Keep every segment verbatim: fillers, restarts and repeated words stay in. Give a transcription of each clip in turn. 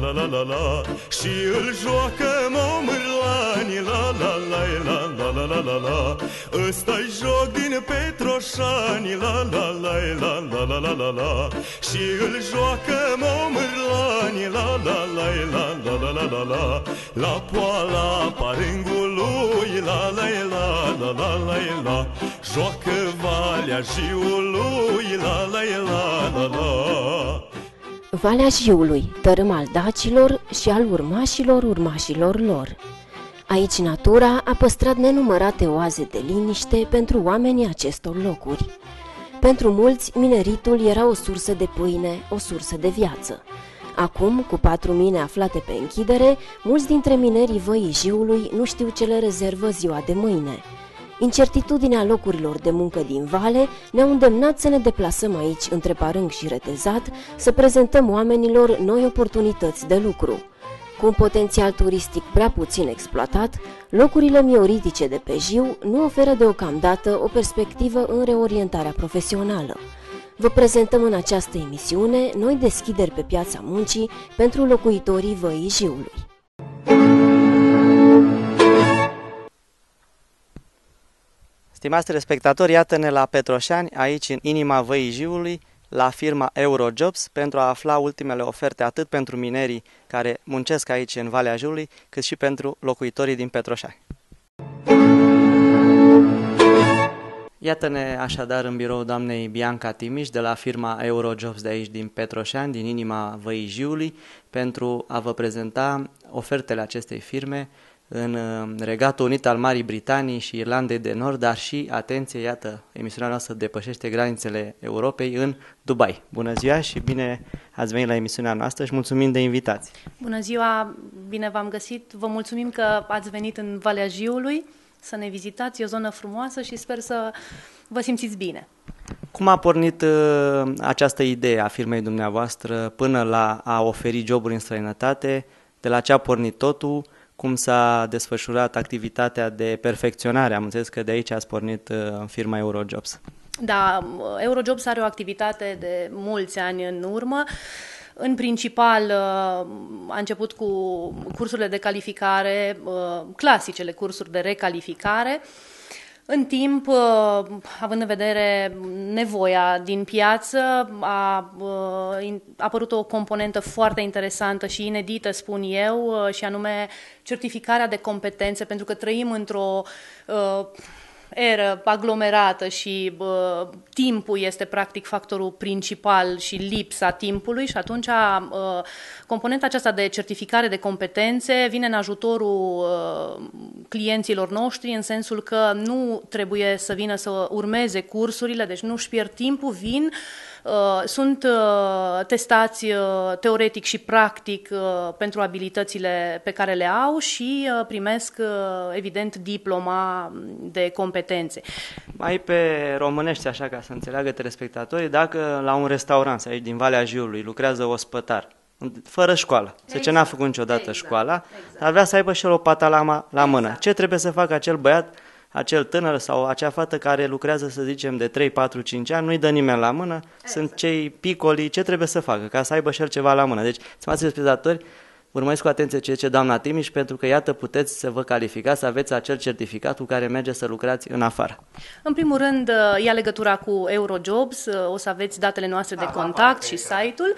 la la la la. Și îl joacă Momârlani, la la la la la la la la la. Ăsta-i joc din Petroșani, la la la la la la la la la. Și îl joacă Momârlani, la la la la la la la la la. La poala parângului, la la la la la la la. Joacă Valea Jiului, la la la la la. Valea Jiului, tărâm al dacilor și al urmașilor urmașilor lor. Aici natura a păstrat nenumărate oaze de liniște pentru oamenii acestor locuri. Pentru mulți, mineritul era o sursă de pâine, o sursă de viață. Acum, cu patru mine aflate pe închidere, mulți dintre minerii Văii Jiului nu știu ce le rezervă ziua de mâine. Incertitudinea locurilor de muncă din vale ne-au îndemnat să ne deplasăm aici, între Parâng și Retezat, să prezentăm oamenilor noi oportunități de lucru. Cu un potențial turistic prea puțin exploatat, locurile mioritice de pe Jiu nu oferă deocamdată o perspectivă în reorientarea profesională. Vă prezentăm în această emisiune noi deschideri pe piața muncii pentru locuitorii Văii Jiului. Stimați telespectatori, iată-ne la Petroșani, aici în inima Văii Jiului, la firma Eurojobs, pentru a afla ultimele oferte atât pentru minerii care muncesc aici în Valea Jiului, cât și pentru locuitorii din Petroșani. Iată-ne așadar în birou doamnei Bianca Timiș de la firma Eurojobs de aici din Petroșani, din inima Văii Jiului, pentru a vă prezenta ofertele acestei firme în Regatul Unit al Marii Britanii și Irlandei de Nord, dar și, atenție, iată, emisiunea noastră depășește granițele Europei, în Dubai. Bună ziua și bine ați venit la emisiunea noastră și mulțumim de invitație. Bună ziua, bine v-am găsit, vă mulțumim că ați venit în Valea Jiului să ne vizitați, e o zonă frumoasă și sper să vă simțiți bine. Cum a pornit uh, această idee a firmei dumneavoastră până la a oferi joburi în străinătate? De la ce a pornit totul? Cum s-a desfășurat activitatea de perfecționare? Am înțeles că de aici ați pornit uh, firma Eurojobs. Da, Eurojobs are o activitate de mulți ani în urmă. În principal a început cu cursurile de calificare, clasicele cursuri de recalificare. În timp, având în vedere nevoia din piață, a apărut o componentă foarte interesantă și inedită, spun eu, și anume certificarea de competențe, pentru că trăim într-o eră aglomerată și bă, timpul este practic factorul principal și lipsa timpului și atunci bă, componenta aceasta de certificare de competențe vine în ajutorul bă, clienților noștri, în sensul că nu trebuie să vină să urmeze cursurile, deci nu își pierd timpul, vin, Uh, sunt uh, testați uh, teoretic și practic uh, pentru abilitățile pe care le au și uh, primesc, uh, evident, diploma de competențe. Mai pe românește, așa ca să înțeleagă telespectatorii, dacă la un restaurant aici din Valea Jiului lucrează ospătar, fără școală, se exact. Ce n-a făcut niciodată exact. școala, exact. Dar vrea să aibă și el o patalama la mână. Exact. Ce trebuie să facă acel băiat, acel tânăr sau acea fată care lucrează, să zicem, de trei, patru, cinci ani, nu-i dă nimeni la mână, exact. Sunt cei picoli, ce trebuie să facă ca să aibă și el ceva la mână. Deci, stimați telespectatori, urmăriți cu atenție ce zice doamna Timiș, pentru că, iată, puteți să vă calificați, să aveți acel certificat cu care merge să lucrați în afară. În primul rând, ia legătura cu Eurojobs, o să aveți datele noastre de contact și site-ul.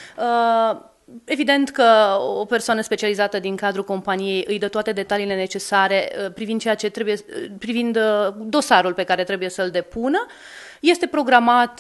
Evident că o persoană specializată din cadrul companiei îi dă toate detaliile necesare privind ceea ce trebuie, privind dosarul pe care trebuie să-l depună. Este programat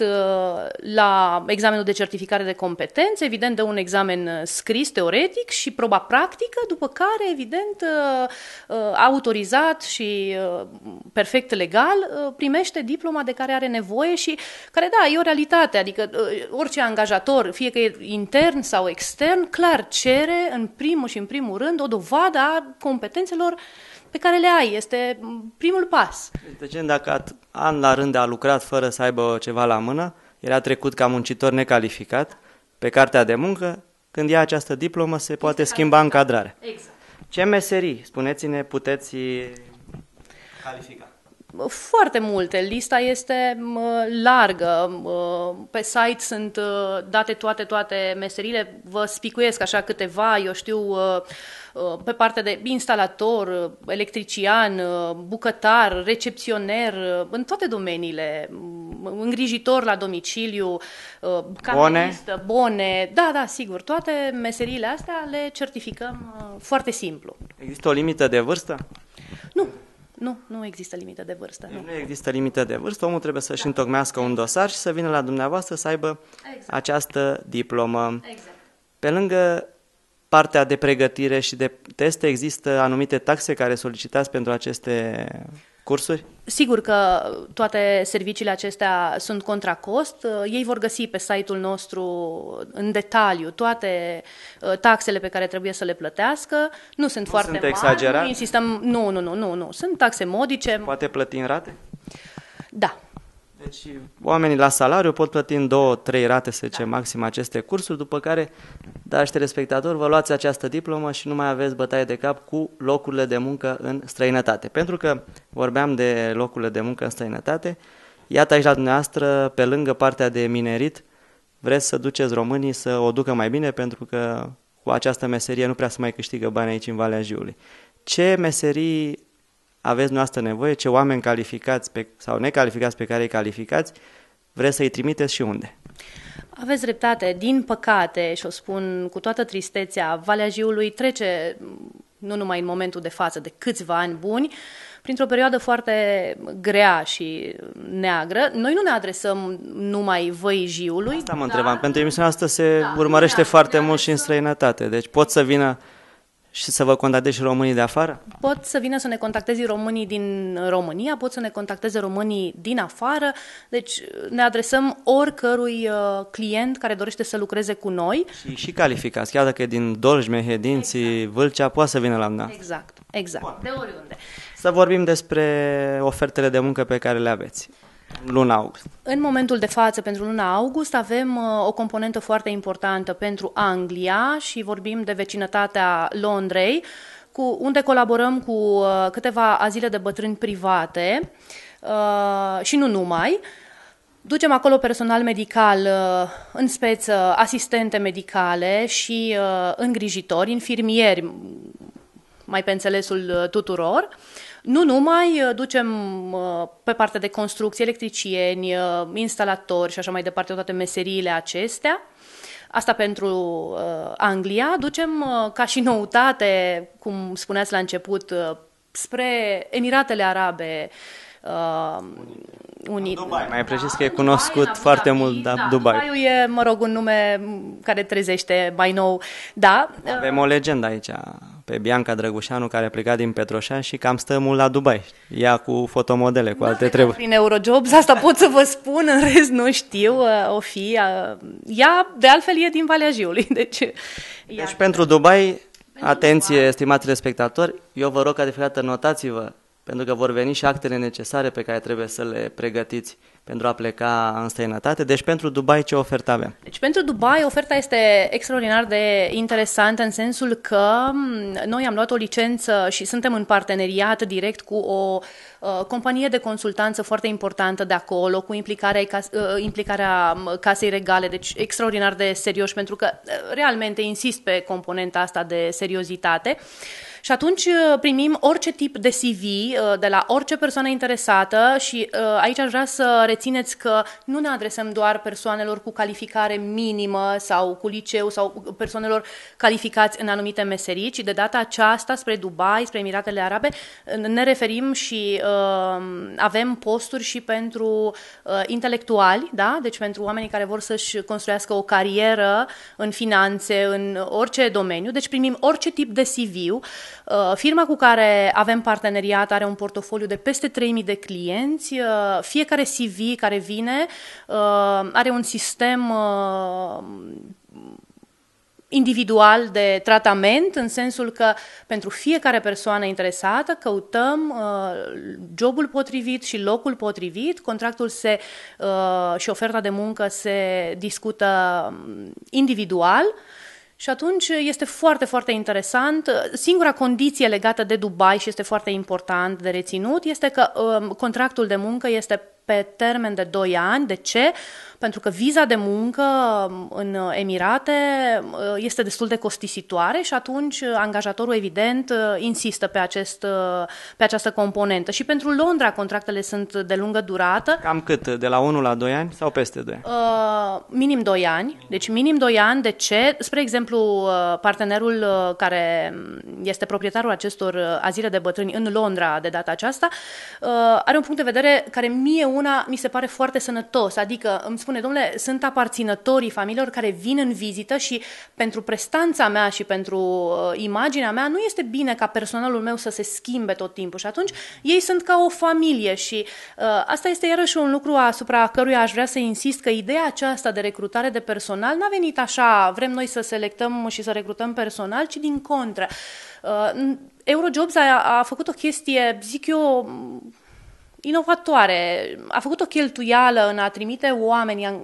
la examenul de certificare de competențe, evident de un examen scris, teoretic și proba practică, după care, evident, autorizat și perfect legal, primește diploma de care are nevoie și care, da, e o realitate, adică orice angajator, fie că e intern sau extern, clar cere în primul și în primul rând o dovadă a competențelor pe care le ai. Este primul pas. Deci, dacă an la rând a lucrat fără să aibă ceva la mână, era trecut ca muncitor necalificat pe cartea de muncă, când ia această diplomă se poate este schimba încadrarea. Exact. Ce meserii, spuneți-ne, puteți califica? Foarte multe. Lista este largă. Pe site sunt date toate, toate meserile. Vă spicuiesc așa câteva, eu știu, pe partea de instalator, electrician, bucătar, recepționer, în toate domeniile, îngrijitor la domiciliu, camionistă, bone, da, da, sigur, toate meseriile astea le certificăm foarte simplu. Există o limită de vârstă? Nu. Nu, nu există limită de vârstă. Nu, nu există limită de vârstă, omul trebuie să-și întocmească un dosar și să vină la dumneavoastră să aibă exact. această diplomă. Exact. Pe lângă partea de pregătire și de teste, există anumite taxe care solicitați pentru aceste cursuri? Sigur că toate serviciile acestea sunt contra cost. Ei vor găsi pe site-ul nostru în detaliu toate taxele pe care trebuie să le plătească. Nu sunt nu foarte sunt mari. Exagerat? Nu insistăm. Nu, nu, nu, nu, nu. Sunt taxe modice. Poate plăti în rate? Da. Deci oamenii la salariu pot plăti în două, trei rate, să zicem, da. maxim aceste cursuri, după care, dragi telespectatori, vă luați această diplomă și nu mai aveți bătaie de cap cu locurile de muncă în străinătate. Pentru că vorbeam de locurile de muncă în străinătate, iată aici la dumneavoastră, pe lângă partea de minerit, vreți să duceți românii să o ducă mai bine, pentru că cu această meserie nu prea se mai câștigă bani aici în Valea Jiului. Ce meserii aveți noastră nevoie, ce oameni calificați pe, sau necalificați pe care îi calificați, vreți să-i trimiteți și unde? Aveți dreptate. Din păcate, și o spun cu toată tristețea, Valea Jiului trece, nu numai în momentul de față, de câțiva ani buni, printr-o perioadă foarte grea și neagră. Noi nu ne adresăm numai Văii Jiului. Asta mă întrebam. Pentru emisiunea asta se da, urmărește da, foarte mult și în străinătate. Deci pot să vină și să vă contacteze și românii de afară? Pot să vină să ne contacteze românii din România, pot să ne contacteze românii din afară, deci ne adresăm oricărui uh, client care dorește să lucreze cu noi. Și, și calificați, chiar dacă e din Dolj, Mehedinții, exact. Vâlcea, poate să vină la mine. Exact, exact, Bun. De oriunde. Să vorbim despre ofertele de muncă pe care le aveți. Luna august. În momentul de față, pentru luna august, avem uh, o componentă foarte importantă pentru Anglia și vorbim de vecinătatea Londrei, cu, unde colaborăm cu uh, câteva azile de bătrâni private uh, și nu numai. Ducem acolo personal medical, uh, în speță asistente medicale și uh, îngrijitori, infirmieri, mai pe înțelesul tuturor. Nu numai, ducem pe partea de construcție, electricieni, instalatori și așa mai departe, toate meseriile acestea. Asta pentru uh, Anglia. Ducem uh, ca și noutate, cum spuneați la început, uh, spre Emiratele Arabe uh, Unite. Dubai, mai precis că e cunoscut Dubai, foarte Abu mult, da, da, Dubai. Dubaiul e, mă rog, un nume care trezește mai nou, da. Avem o legendă aici, pe Bianca Drăgușanu, care a plecat din Petroșani și cam stă mult la Dubai. Ea cu fotomodele, cu alte treburi. Prin Eurojobs, asta pot să vă spun, în rest nu știu, o fi. Ea, de altfel, e din Valea Jiului. Deci, deci ea... pentru Dubai, pentru atenție, Dubai. Stimați telespectatori, eu vă rog ca de fiecare dată notați-vă, pentru că vor veni și actele necesare pe care trebuie să le pregătiți pentru a pleca în străinătate. Deci pentru Dubai ce ofertă avem? Deci pentru Dubai oferta este extraordinar de interesantă în sensul că noi am luat o licență și suntem în parteneriat direct cu o uh, companie de consultanță foarte importantă de acolo, cu implicarea, uh, implicarea Casei Regale, deci extraordinar de serioși, pentru că uh, realmente insist pe componenta asta de seriozitate. Și atunci primim orice tip de C V de la orice persoană interesată și aici aș vrea să rețineți că nu ne adresăm doar persoanelor cu calificare minimă sau cu liceu sau persoanelor calificați în anumite meserii, ci de data aceasta spre Dubai, spre Emiratele Arabe, ne referim și uh, avem posturi și pentru uh, intelectuali, da? Deci pentru oamenii care vor să-și construiască o carieră în finanțe, în orice domeniu, deci primim orice tip de C V. Firma cu care avem parteneriat are un portofoliu de peste trei mii de clienți. Fiecare C V care vine are un sistem individual de tratament, în sensul că pentru fiecare persoană interesată căutăm jobul potrivit și locul potrivit, contractul se, și oferta de muncă se discută individual. Și atunci este foarte, foarte interesant. Singura condiție legată de Dubai și este foarte important de reținut este că um, contractul de muncă este pe termen de doi ani. De ce? Pentru că viza de muncă în Emirate este destul de costisitoare și atunci angajatorul, evident, insistă pe, acest, pe această componentă. Și pentru Londra contractele sunt de lungă durată. Cam cât? De la unu la doi ani sau peste doi ani? Uh, minim doi ani. Deci minim doi ani. De ce? Spre exemplu, partenerul care este proprietarul acestor azile de bătrâni în Londra de data aceasta are un punct de vedere care mie una mi se pare foarte sănătos. Adică îmi spune, domnule, sunt aparținătorii familiilor care vin în vizită și pentru prestanța mea și pentru uh, imaginea mea nu este bine ca personalul meu să se schimbe tot timpul și atunci ei sunt ca o familie și uh, asta este iarăși un lucru asupra căruia aș vrea să insist, că ideea aceasta de recrutare de personal n-a venit așa, vrem noi să selectăm și să recrutăm personal, ci din contră. Uh, Eurojobs a, a făcut o chestie, zic eu, inovatoare. A făcut o cheltuială în a trimite oamenii,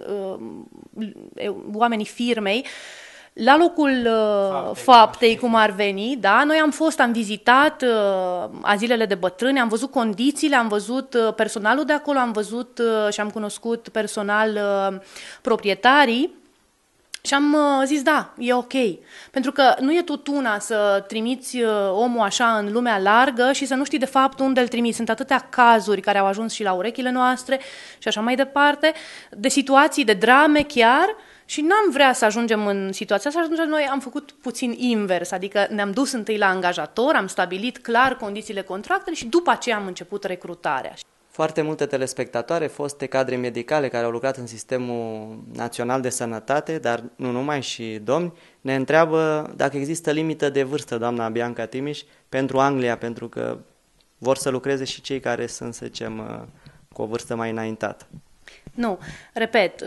oamenii firmei la locul faptei, faptei cum ar veni, da? Noi am fost, am vizitat uh, azilele de bătrâni, am văzut condițiile, am văzut uh, personalul de acolo, am văzut uh, și am cunoscut personal uh, proprietarii. Și am uh, zis, da, e ok. Pentru că nu e tot una să trimiți uh, omul așa în lumea largă și să nu știi de fapt unde îl trimiți. Sunt atâtea cazuri care au ajuns și la urechile noastre și așa mai departe, de situații, de drame chiar, și n-am vrea să ajungem în situația asta și atunci noi am făcut puțin invers, adică ne-am dus întâi la angajator, am stabilit clar condițiile contractului și după aceea am început recrutarea. Foarte multe telespectatoare, foste cadre medicale care au lucrat în Sistemul Național de Sănătate, dar nu numai, și domni, ne întreabă dacă există limită de vârstă, doamna Bianca Timiș, pentru Anglia, pentru că vor să lucreze și cei care sunt, să zicem, cu o vârstă mai înaintată. Nu, repet,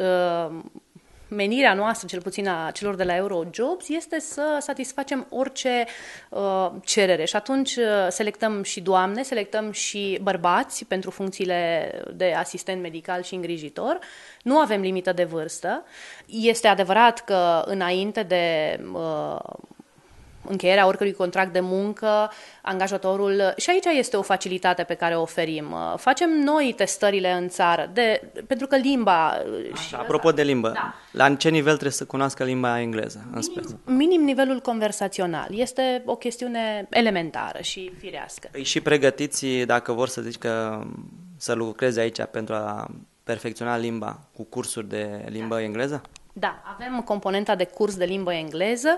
menirea noastră, cel puțin a celor de la Eurojobs, este să satisfacem orice uh, cerere și atunci uh, selectăm și doamne, selectăm și bărbați pentru funcțiile de asistent medical și îngrijitor. Nu avem limită de vârstă. Este adevărat că înainte de uh, încheierea oricărui contract de muncă, angajatorul, și aici este o facilitate pe care o oferim. Facem noi testările în țară, de, pentru că limba... Așa, apropo de limbă, da. La ce nivel trebuie să cunoască limba engleză? În minim, minim nivelul conversațional. Este o chestiune elementară și firească. Îi și pregătiți, dacă vor să zic că să lucreze aici pentru a perfecționa limba, cu cursuri de limbă da. engleză? Da, avem componenta de curs de limbă engleză.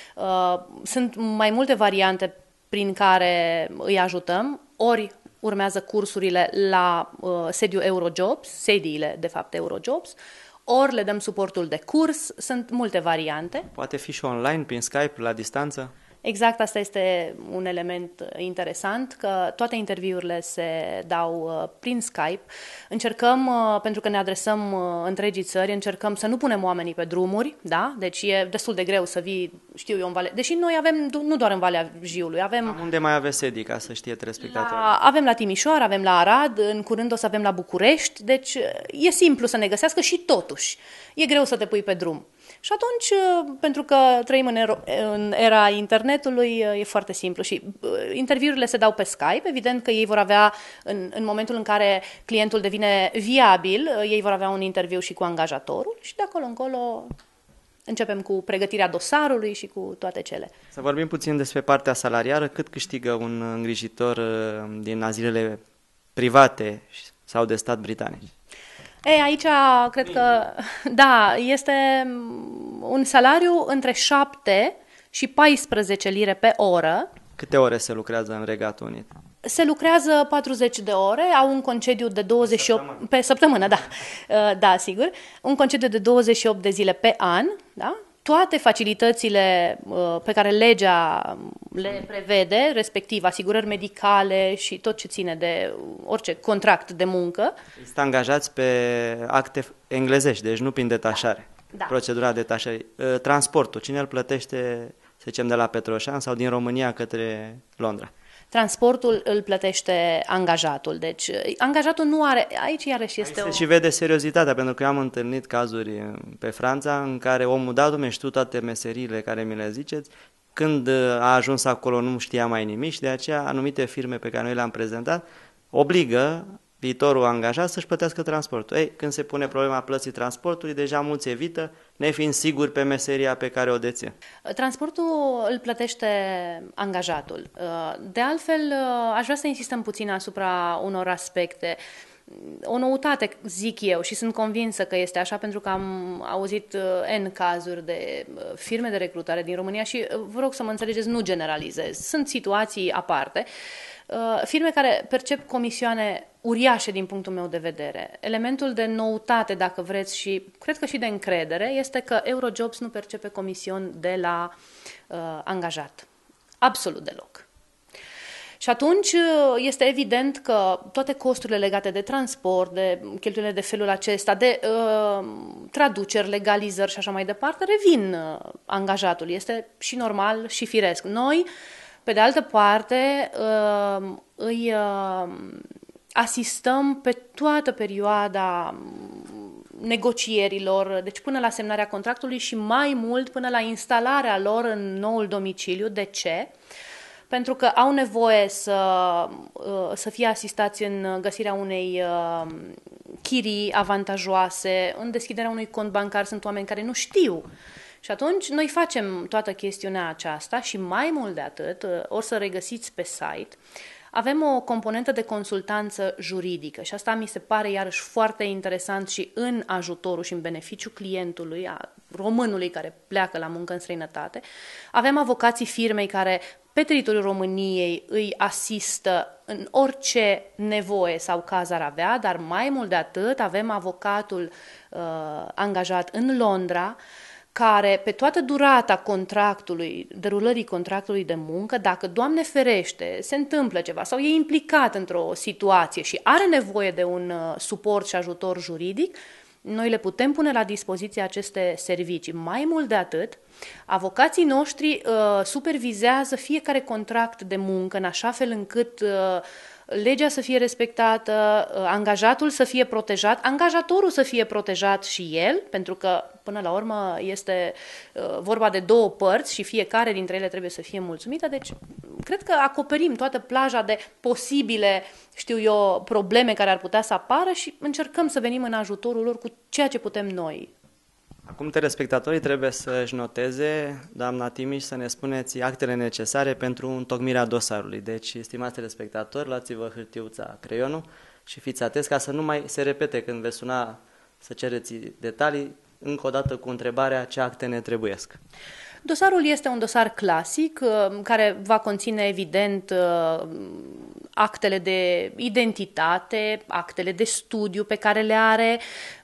Sunt mai multe variante prin care îi ajutăm, ori urmează cursurile la uh, sediul Eurojobs, sediile de fapt Eurojobs, ori le dăm suportul de curs, sunt multe variante. Poate fi și online, prin Skype, la distanță? Exact, asta este un element interesant, că toate interviurile se dau uh, prin Skype. Încercăm, uh, pentru că ne adresăm uh, întregii țări, încercăm să nu punem oamenii pe drumuri, da? Deci e destul de greu să vii, știu eu, în Valea... Deși noi avem, nu doar în Valea Jiului, avem... Unde mai aveți sedii, ca să știe telespectatorii? La... Avem la Timișoara, avem la Arad, în curând o să avem la București, deci e simplu să ne găsească și totuși e greu să te pui pe drum. Și atunci, pentru că trăim în era internetului, e foarte simplu și interviurile se dau pe Skype. Evident că ei vor avea, în, în momentul în care clientul devine viabil, ei vor avea un interviu și cu angajatorul și de acolo încolo începem cu pregătirea dosarului și cu toate cele. Să vorbim puțin despre partea salariară. Cât câștigă un îngrijitor din azilele private sau de stat britanici? Ei, aici cred că, da, este un salariu între șapte și paisprezece lire pe oră. Câte ore se lucrează în Regatul Unit? Se lucrează patruzeci de ore, au un concediu de douăzeci și opt săptămână. Pe săptămână, da. Da, sigur. Un concediu de douăzeci și opt de zile pe an, da? Toate facilitățile uh, pe care legea le prevede, respectiv asigurări medicale și tot ce ține de orice contract de muncă. Sunt angajați pe acte englezești, deci nu prin detașare. Da. Procedura detașării. Uh, transportul, cine îl plătește, să zicem, de la Petroșan sau din România către Londra? transportul îl plătește angajatul. Deci angajatul nu are, aici iarăși este aici o... se și vede seriozitatea, pentru că eu am întâlnit cazuri pe Franța în care omul, da, dom'le, știu toate meseriile care mi le ziceți, când a ajuns acolo nu știa mai nimic și de aceea anumite firme pe care noi le-am prezentat obligă viitorul angajat să-și plătească transportul. Ei, când se pune problema plății transportului, deja mulți evită, nefiind siguri pe meseria pe care o dețin. Transportul îl plătește angajatul. De altfel, aș vrea să insistăm puțin asupra unor aspecte. O noutate, zic eu, și sunt convinsă că este așa, pentru că am auzit N cazuri de firme de recrutare din România și vă rog să mă înțelegeți, nu generalizez. Sunt situații aparte. Firme care percep comisioane uriașe din punctul meu de vedere. Elementul de noutate, dacă vreți, și cred că și de încredere, este că Eurojobs nu percepe comision de la uh, angajat. Absolut deloc. Și atunci este evident că toate costurile legate de transport, de cheltuielile de felul acesta, de uh, traduceri, legalizări și așa mai departe, revin uh, angajatul. Este și normal și firesc. Noi, pe de altă parte, uh, îi uh, asistăm pe toată perioada negocierilor, deci până la semnarea contractului și mai mult până la instalarea lor în noul domiciliu. De ce? Pentru că au nevoie să, să fie asistați în găsirea unei chirii avantajoase, în deschiderea unui cont bancar. Sunt oameni care nu știu. Și atunci noi facem toată chestiunea aceasta și mai mult de atât, o să regăsiți pe site, avem o componentă de consultanță juridică și asta mi se pare iarăși foarte interesant și în ajutorul și în beneficiu clientului, a românului care pleacă la muncă în străinătate. Avem avocații firmei care pe teritoriul României îi asistă în orice nevoie sau caz ar avea, dar mai mult de atât avem avocatul uh, angajat în Londra, care pe toată durata contractului, derulării contractului de muncă, dacă, Doamne ferește, se întâmplă ceva sau e implicat într-o situație și are nevoie de un uh, suport și ajutor juridic, noi le putem pune la dispoziție aceste servicii. Mai mult de atât, avocații noștri uh, supervizează fiecare contract de muncă în așa fel încât uh, legea să fie respectată, uh, angajatul să fie protejat, angajatorul să fie protejat și el, pentru că până la urmă este uh, vorba de două părți și fiecare dintre ele trebuie să fie mulțumită. Deci cred că acoperim toată plaja de posibile, știu eu, probleme care ar putea să apară și încercăm să venim în ajutorul lor cu ceea ce putem noi. Acum telespectatorii trebuie să-și noteze, doamna Timiș, să ne spuneți actele necesare pentru întocmirea dosarului. Deci, stimați telespectatori, luați-vă hârtiuța, creionul și fiți atenți ca să nu mai se repete când veți suna să cereți detalii, încă o dată cu întrebarea ce acte ne trebuiesc. Dosarul este un dosar clasic care va conține, evident, actele de identitate, actele de studiu pe care le are,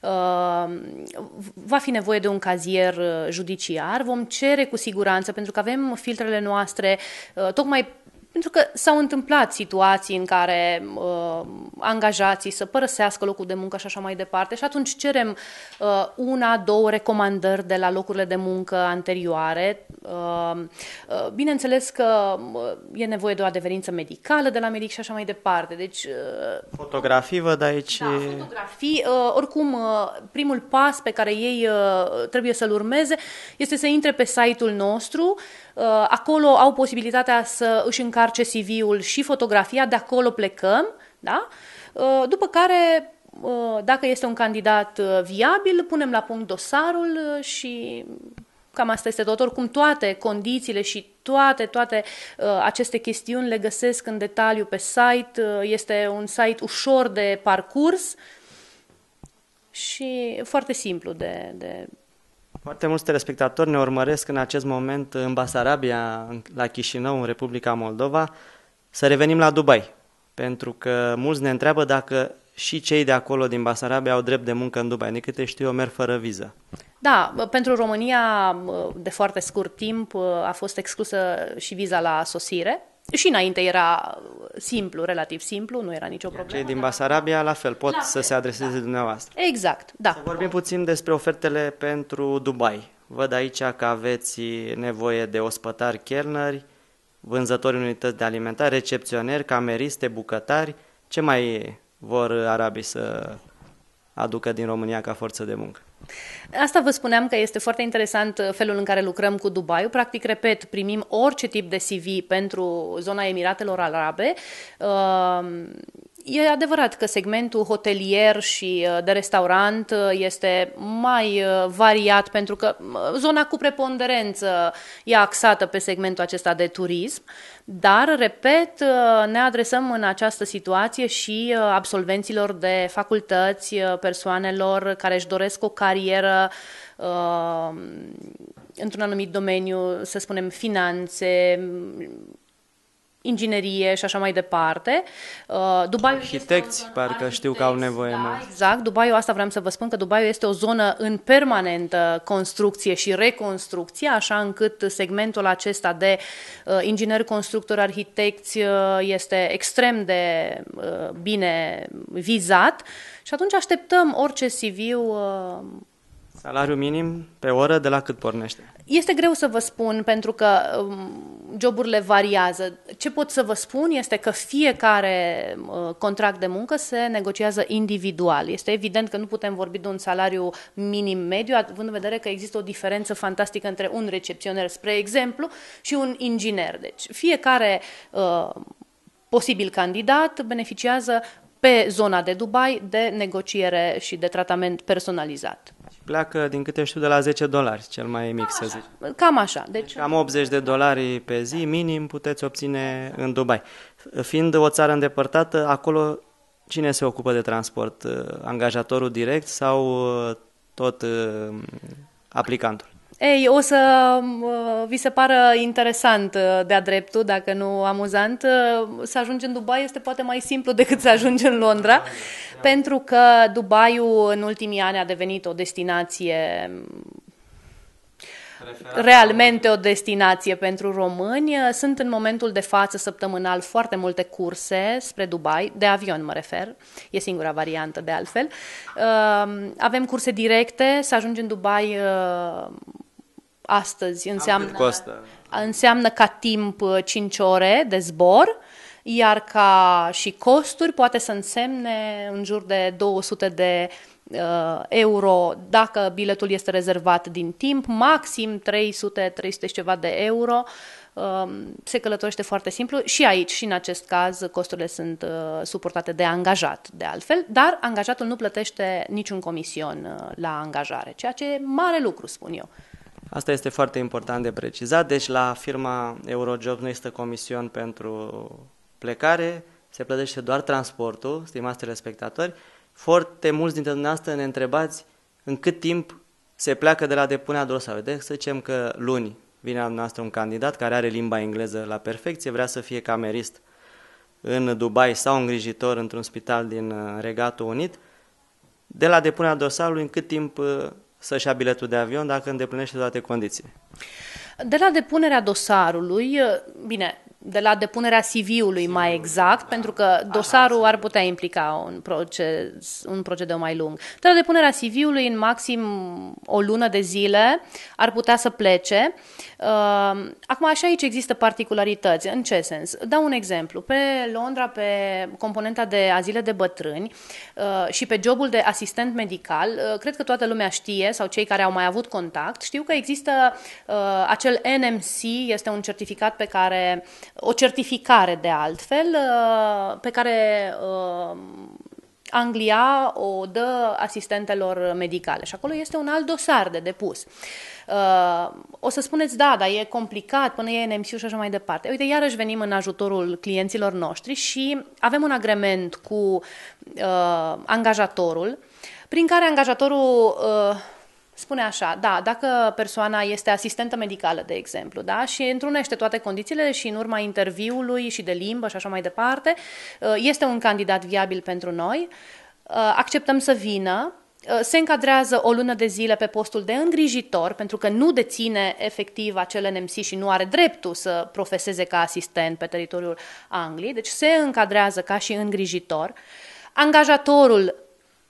va fi nevoie de un cazier judiciar, vom cere cu siguranță, pentru că avem filtrele noastre, tocmai pentru că s-au întâmplat situații în care uh, angajații să părăsească locul de muncă și așa mai departe și atunci cerem uh, una, două recomandări de la locurile de muncă anterioare. Uh, uh, bineînțeles că uh, e nevoie de o adeverință medicală de la medic și așa mai departe. Deci, uh, fotografii văd aici. Da, fotografii. Uh, oricum, uh, primul pas pe care ei uh, trebuie să-l urmeze este să intre pe site-ul nostru. Uh, acolo au posibilitatea să își încarce C V-ul și fotografia, de acolo plecăm, da? Uh, după care, uh, dacă este un candidat uh, viabil, punem la punct dosarul uh, și cam asta este tot. Oricum, toate condițiile și toate, toate uh, aceste chestiuni le găsesc în detaliu pe site. Uh, este un site ușor de parcurs și foarte simplu de... de Foarte mulți telespectatori ne urmăresc în acest moment în Basarabia, la Chișinău, în Republica Moldova. Să revenim la Dubai, pentru că mulți ne întreabă dacă și cei de acolo din Basarabia au drept de muncă în Dubai. De câte știu eu, merg fără viză. Da, pentru România de foarte scurt timp a fost exclusă și viza la sosire. Și înainte era simplu, relativ simplu, nu era nicio problemă. Cei din Basarabia, la fel, pot la să fel, se adreseze da. dumneavoastră. Exact, da. Să vorbim puțin despre ofertele pentru Dubai. Văd aici că aveți nevoie de ospătari, chelneri, vânzători în unități de alimentare, recepționeri, cameriste, bucătari. Ce mai vor arabii să aducă din România ca forță de muncă? Asta vă spuneam că este foarte interesant felul în care lucrăm cu Dubai. Practic, repet, primim orice tip de C V pentru zona Emiratelor Arabe. E adevărat că segmentul hotelier și de restaurant este mai variat pentru că zona cu preponderență e axată pe segmentul acesta de turism, dar, repet, ne adresăm în această situație și absolvenților de facultăți, persoanelor care își doresc o carieră într-un anumit domeniu, să spunem, finanțe, inginerie și așa mai departe. Uh, Dubai arhitecți, parcă știu că au nevoie da, mult. Exact, Dubai, asta vreau să vă spun, că Dubai este o zonă în permanentă construcție și reconstrucție, așa încât segmentul acesta de uh, ingineri, constructori, arhitecți uh, este extrem de uh, bine vizat și atunci așteptăm orice C V-ul. Uh, Salariul minim pe oră de la cât pornește? Este greu să vă spun pentru că um, joburile variază. Ce pot să vă spun este că fiecare uh, contract de muncă se negociază individual. Este evident că nu putem vorbi de un salariu minim-mediu, având în vedere că există o diferență fantastică între un recepționer, spre exemplu, și un inginer. Deci fiecare uh, posibil candidat beneficiază pe zona de Dubai de negociere și de tratament personalizat. Pleacă, din câte știu, de la zece dolari, cel mai mic, să zic. Cam așa. Deci... Cam optzeci de dolari pe zi, minim, puteți obține în Dubai. Fiind o țară îndepărtată, acolo cine se ocupă de transport? Angajatorul direct sau tot aplicantul? Ei, o să uh, vi se pară interesant uh, de-a dreptul, dacă nu amuzant. Uh, să ajungi în Dubai este poate mai simplu decât să ajungi în Londra, da, da. Pentru că Dubaiul în ultimii ani a devenit o destinație, Referat realmente o destinație pentru români. Sunt în momentul de față săptămânal foarte multe curse spre Dubai, de avion mă refer, e singura variantă de altfel. Uh, avem curse directe, să ajungi în Dubai uh, astăzi înseamnă, înseamnă ca timp cinci ore de zbor, iar ca și costuri poate să însemne în jur de două sute de uh, euro dacă biletul este rezervat din timp, maxim trei sute, trei sute și ceva de euro. Uh, se călătorește foarte simplu și aici, și în acest caz, costurile sunt uh, suportate de angajat, de altfel, dar angajatul nu plătește niciun comision uh, la angajare, ceea ce e mare lucru, spun eu. Asta este foarte important de precizat, deci la firma Eurojob nu există comision pentru plecare, se plătește doar transportul, stimați telespectatori. Foarte mulți dintre dumneavoastră ne întrebați în cât timp se pleacă de la depunerea dosarului. Deci să zicem că luni vine la dumneavoastră un candidat care are limba engleză la perfecție, vrea să fie camerist în Dubai sau îngrijitor într-un spital din Regatul Unit. De la depunerea dosarului, în cât timp să-și ia biletul de avion dacă îndeplinește toate condițiile? De la depunerea dosarului, bine, de la depunerea C V-ului mai exact, pentru că dosarul ar putea implica un, proces, un procedeu mai lung. De la depunerea C V-ului, în maxim o lună de zile, ar putea să plece. Acum, așa aici există particularități. În ce sens? Dau un exemplu. Pe Londra, pe componenta de azile de bătrâni și pe jobul de asistent medical, cred că toată lumea știe, sau cei care au mai avut contact, știu că există acel N M C, este un certificat pe care o certificare de altfel, pe care Anglia o dă asistentelor medicale și acolo este un alt dosar de depus. O să spuneți, da, dar e complicat, până e N M C și așa mai departe. Uite, iarăși venim în ajutorul clienților noștri și avem un agrement cu uh, angajatorul, prin care angajatorul uh, spune așa, da, dacă persoana este asistentă medicală, de exemplu, da, și întrunește toate condițiile și în urma interviului și de limbă și așa mai departe, este un candidat viabil pentru noi, acceptăm să vină, se încadrează o lună de zile pe postul de îngrijitor, pentru că nu deține efectiv acel N M C și nu are dreptul să profeseze ca asistent pe teritoriul Angliei, deci se încadrează ca și îngrijitor. Angajatorul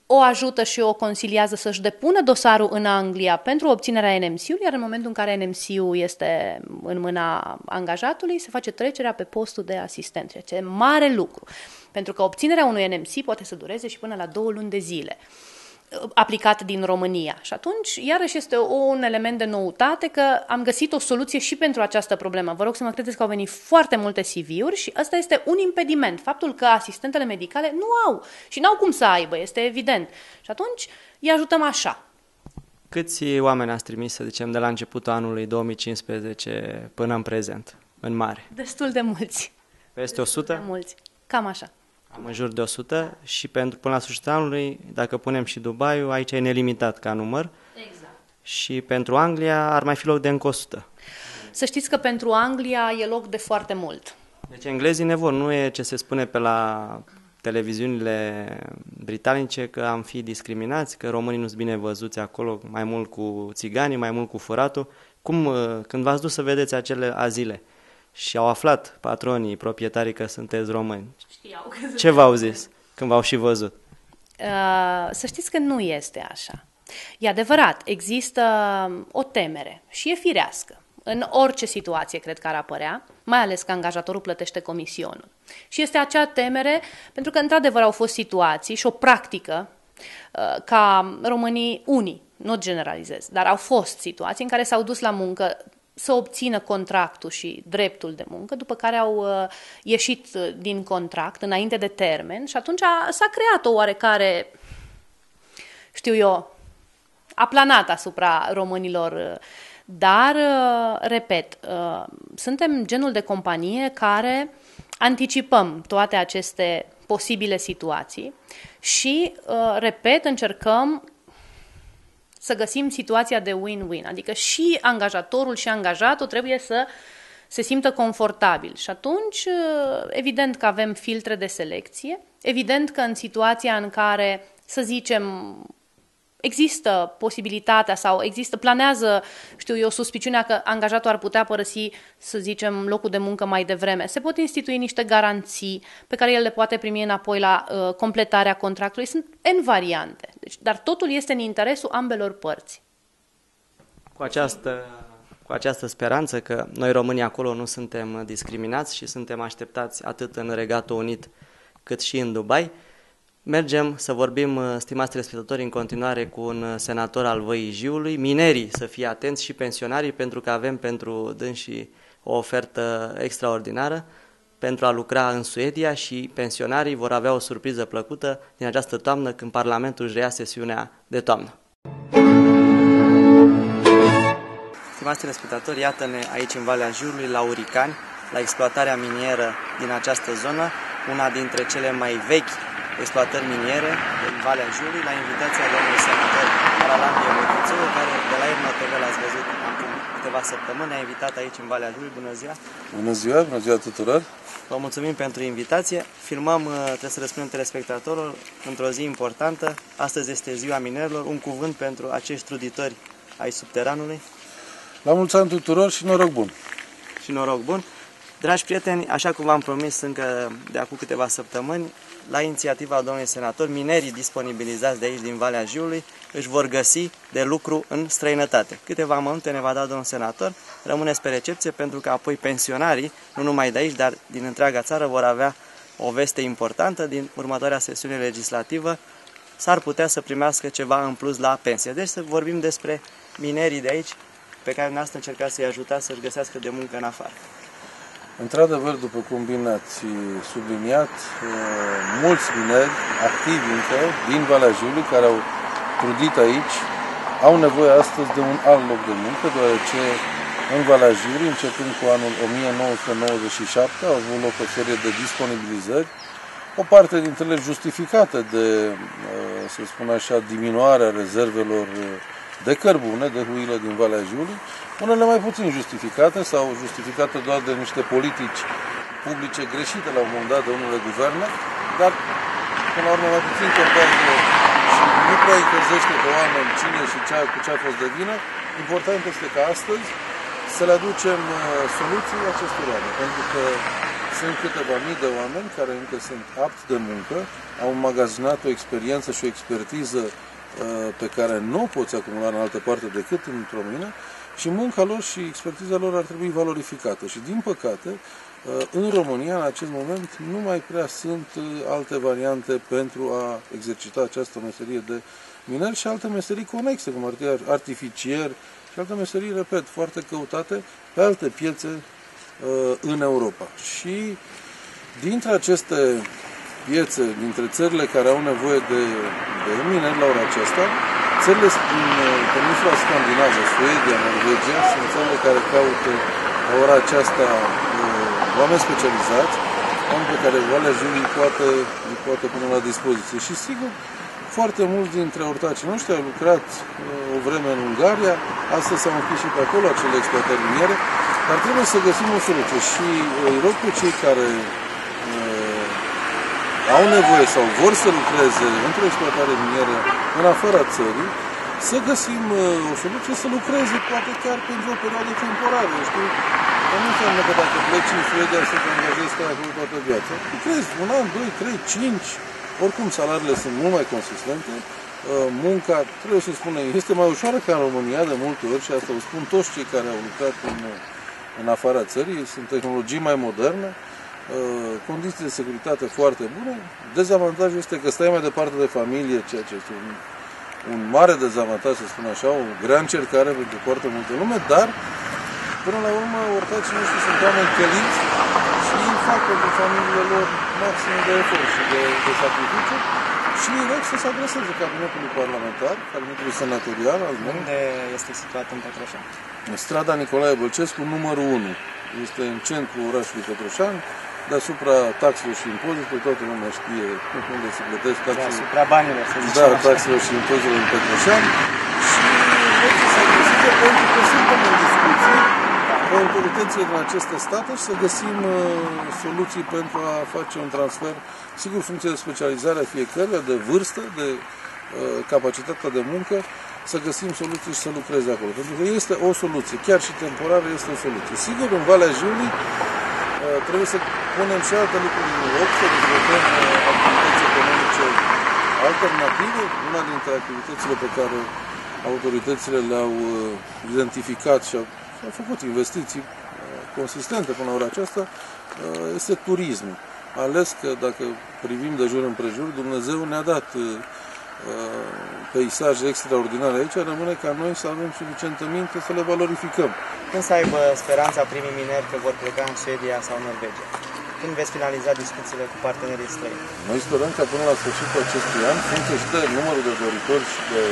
o ajută și o consiliază să-și depună dosarul în Anglia pentru obținerea N M C-ului, iar în momentul în care N M C-ul este în mâna angajatului, se face trecerea pe postul de asistent, ceea ce e mare lucru. Pentru că obținerea unui N M C poate să dureze și până la două luni de zile, aplicat din România. Și atunci, iarăși, este un element de noutate că am găsit o soluție și pentru această problemă. Vă rog să mă credeți că au venit foarte multe C V-uri și ăsta este un impediment. Faptul că asistentele medicale nu au și n-au cum să aibă, este evident. Și atunci îi ajutăm așa. Câți oameni ați trimis, să zicem, de la începutul anului două mii cincisprezece până în prezent, în mare? Destul de mulți. Peste o sută? De mulți. Cam așa. Am în jur de o sută și pentru, până la sfârșitul anului, dacă punem și Dubai-ul, aici e nelimitat ca număr. Exact. Și pentru Anglia ar mai fi loc de încă o sută. Să știți că pentru Anglia e loc de foarte mult. Deci englezii ne vor, nu e ce se spune pe la televiziunile britanice că am fi discriminați, că românii nu sunt bine văzuți acolo, mai mult cu țiganii, mai mult cu furatul. Cum, când v-ați dus să vedeți acele azile și au aflat patronii, proprietarii că sunteți români, Știau. ce v-au zis când v-au și văzut? Uh, să știți că nu este așa. E adevărat, există o temere și e firească. În orice situație cred că ar apărea, mai ales că angajatorul plătește comisionul. Și este acea temere, pentru că într-adevăr au fost situații și o practică uh, ca românii, unii, nu generalizez, dar au fost situații în care s-au dus la muncă să obțină contractul și dreptul de muncă, după care au uh, ieșit din contract înainte de termen și atunci a, s-a creat o oarecare, știu eu, aplanat asupra românilor. Dar, uh, repet, uh, suntem genul de companie care anticipăm toate aceste posibile situații și, uh, repet, încercăm să găsim situația de win-win, adică și angajatorul și angajatul trebuie să se simtă confortabil. Și atunci, evident că avem filtre de selecție, evident că în situația în care, să zicem, există posibilitatea sau există, planează, știu eu, suspiciunea că angajatul ar putea părăsi, să zicem, locul de muncă mai devreme. Se pot institui niște garanții pe care el le poate primi înapoi la uh, completarea contractului. Sunt N variante. Deci, dar totul este în interesul ambelor părți. Cu această, cu această speranță că noi românii acolo nu suntem discriminați și suntem așteptați atât în Regatul Unit cât și în Dubai, mergem să vorbim, stimați telespectatori, în continuare cu un senator al Văii Jiului. Minerii să fie atenți și pensionarii, pentru că avem pentru dânsii o ofertă extraordinară pentru a lucra în Suedia și pensionarii vor avea o surpriză plăcută din această toamnă când Parlamentul își reia sesiunea de toamnă. Stimați telespectatori, iată-ne aici în Valea Jiului, la Uricani, la exploatarea minieră din această zonă, una dintre cele mai vechi exploatări miniere din Valea Jiului, la invitația domnului senator Aralandie Mătuțău, care de la Irma T V l-ați văzut acum câteva săptămâni, a invitat aici în Valea Jiului. Bună ziua! Bună ziua, bună ziua tuturor! Vă mulțumim pentru invitație. Filmăm, trebuie să răspundem telespectatorilor, într-o zi importantă. Astăzi este ziua minerilor. Un cuvânt pentru acești truditori ai subteranului. La mulți ani tuturor și noroc bun! Și noroc bun! Dragi prieteni, așa cum v-am promis încă de acum câteva săptămâni, la inițiativa domnului senator, minerii disponibilizați de aici din Valea Jiului își vor găsi de lucru în străinătate. Câteva amănunte ne va da domnul senator, rămâneți pe recepție pentru că apoi pensionarii, nu numai de aici, dar din întreaga țară, vor avea o veste importantă din următoarea sesiune legislativă, s-ar putea să primească ceva în plus la pensie. Deci să vorbim despre minerii de aici, pe care dumneavoastră încercați să-i ajutați să-și găsească de muncă în afară. Într-adevăr, după cum bine ați subliniat, mulți mineri activi încă din Valea Jiului, care au trudit aici, au nevoie astăzi de un alt loc de muncă, deoarece în Valea Jiului, începând cu anul o mie nouă sute nouăzeci și șapte, au avut loc o serie de disponibilizări, o parte dintre ele justificată de, să spun așa, diminuarea rezervelor de cărbune, de huilă din Valea Jiului, unele mai puțin justificate sau justificate doar de niște politici publice greșite la un moment dat de unele guverne, dar până la urmă mai puțin contează și nu prea încălzește pe oameni cine și cea, cu ce a fost de vină. Important este ca astăzi să le aducem soluții acestor oameni, pentru că sunt câteva mii de oameni care încă sunt apți de muncă, au înmagazinat o experiență și o expertiză pe care nu o poți acumula în altă parte decât într-o mină și munca lor și expertiza lor ar trebui valorificată. Și din păcate, în România, în acest moment, nu mai prea sunt alte variante pentru a exercita această meserie de miner și alte meserii conexe, cum ar fi artificier și alte meserii, repet, foarte căutate pe alte piețe în Europa. Și dintre aceste piețe, dintre țările care au nevoie de, de mineri la ora aceasta, țările din peninsula scandinavă, Suedia, Norvegia, sunt țările care caută la ora aceasta oameni specializați, oameni pe care Valea Jiului poate, îi poate pune la dispoziție. Și sigur, foarte mulți dintre ortacii noștri au lucrat o vreme în Ungaria, astăzi s-au închis și pe acolo acele exploatări miniere, dar trebuie să găsim o soluție și îi rog pe cei care uh, au nevoie sau vor să lucreze într-o exploatare minieră în afara țării, să găsim uh, o soluție să lucreze, poate chiar pentru o perioadă temporară. Știu? Nu înseamnă că dacă pleci în Suedia să te angajezi ca acolo toată viața. Lucrezi un an, doi, trei, cinci, oricum salariile sunt mult mai consistente. Munca, trebuie să spunem, este mai ușoară ca în România de multe ori și asta o spun toți cei care au lucrat în, în afara țării. Sunt tehnologii mai moderne, condiții de securitate foarte bune. Dezavantajul este că stai mai departe de familie, ceea ce este un, un mare dezavantaj, să spun așa, o grea încercare pentru foarte multă lume, dar până la urmă, ortacii noștri sunt oameni căliți și ei fac pentru familiile lor maxim de efort și de, de sacrificiu și îi rog să se adreseze cabinetului parlamentar, cabinetului senatorial al meu. Unde este situat în Petroșani? În strada Nicolae Bălcescu, numărul unu. Este în centrul orașului Petroșani, deasupra taxelor și impozitelor, toată lumea știe unde se plătesc taxele. Deasupra banilor, să zicem Da, așa. taxelor și impozitelor în Petroșani și rog să se adreseze pentru că suntem în discuții cu autoritățile din aceste state și să găsim uh, soluții pentru a face un transfer, sigur, funcție de specializare a fiecăruia, de vârstă, de uh, capacitatea de muncă, să găsim soluții și să lucreze acolo. Pentru că este o soluție, chiar și temporară este o soluție. Sigur, în Valea Jiului uh, trebuie să punem și alte lucruri în loc, să dezvoltăm uh, activități economice alternative. Una dintre activitățile pe care autoritățile le-au uh, identificat și au Au făcut investiții consistente până la ora aceasta, este turismul. Ales că dacă privim de jur împrejur, Dumnezeu ne-a dat peisaje extraordinare aici, rămâne ca noi să avem suficientă minte să le valorificăm. Când să aibă speranța primii mineri că vor pleca în Suedia sau Norvegia? Când veți finaliza discuțiile cu partenerii străini? Noi sperăm că până la sfârșitul acestui an, funcție și de numărul de doritori și de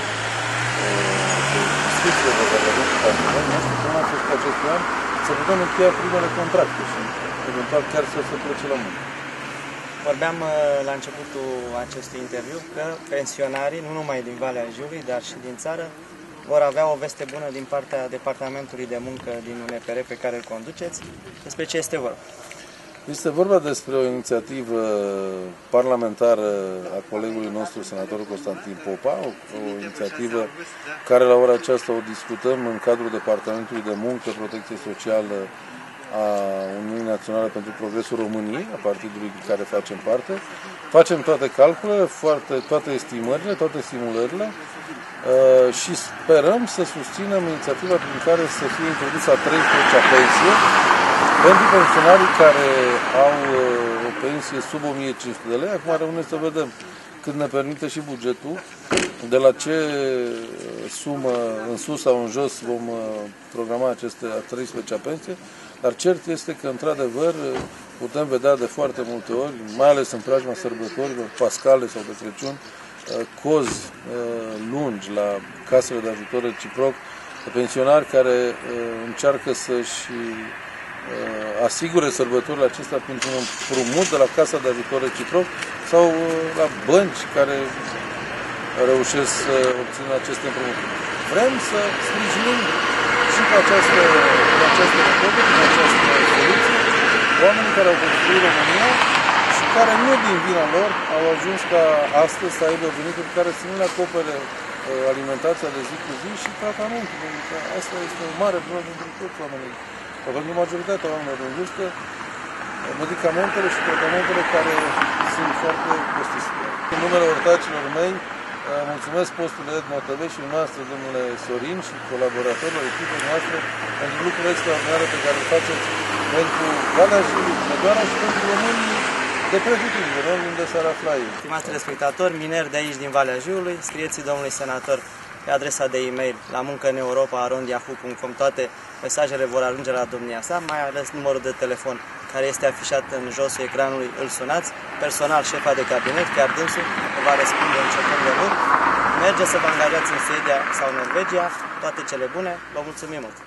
discuțiile pe care le avem cu partenerii noștri, până la sfârșitul acestui an, să putem încheia primele contracte și eventual chiar să se plece la muncă. Vorbeam la începutul acestui interviu că pensionarii, nu numai din Valea Jiului, dar și din țară, vor avea o veste bună din partea Departamentului de Muncă din U N P R pe care îl conduceți. Despre ce este vorba? Este vorba despre o inițiativă parlamentară a colegului nostru, senatorul Constantin Popa, o, o inițiativă care la ora aceasta o discutăm în cadrul Departamentului de Muncă, Protecție Socială a Uniunii Naționale pentru Progresul României, a partidului în care facem parte. Facem toate calculele, foarte, toate estimările, toate simulările uh, și sperăm să susținem inițiativa prin care să fie introdusă a treisprezecea pensie pentru pensionarii care au uh, o pensie sub o mie cinci sute de lei. Acum rămâne să vedem cât ne permite și bugetul, de la ce sumă în sus sau în jos vom uh, programa aceste a treisprezecea pensie. Dar cert este că, într-adevăr, putem vedea de foarte multe ori, mai ales în preajma sărbătorilor pascale sau de Crăciun, cozi lungi la casele de ajutor reciproc, pensionari care încearcă să-și asigure sărbătorile acestea printr-un împrumut de la Casa de Ajutor Reciproc sau la bănci care reușesc să obțină aceste împrumuturi. Vrem să sprijinim și cu această, cu această metodă, cu această soluție, oamenii care au construit România și care nu din vina lor au ajuns ca astăzi să aibă venituri care să nu le acopere alimentația de zi cu zi și tratamentul. Pentru că asta este o mare problemă pentru toți oamenii. Pentru majoritatea oamenilor în vârstă, medicamentele și tratamentele care sunt foarte costisitoare. În numele ortacilor mei, mulțumesc postului Edmo T V și noastră, domnule Sorin, și colaboratorilor echipei noastre pentru lucrurile extraordinare pe care le faceți pentru Valea Jiului, Hunedoara și pentru românii de pretutindeni, oriunde s-ar afla ei. Stimați telespectatori, mineri de aici din Valea Jiului, scrieți domnului senator pe adresa de e-mail la muncă în europa arond yahoo punct com. Toate mesajele vor ajunge la domnia sa, mai ales numărul de telefon care este afișat în josul ecranului, îl sunați. Personal, șefa de cabinet, chiar dânsul, va răspunde începând de luni. Mergeți să vă angajați în Suedia sau Norvegia, toate cele bune, vă mulțumim mult!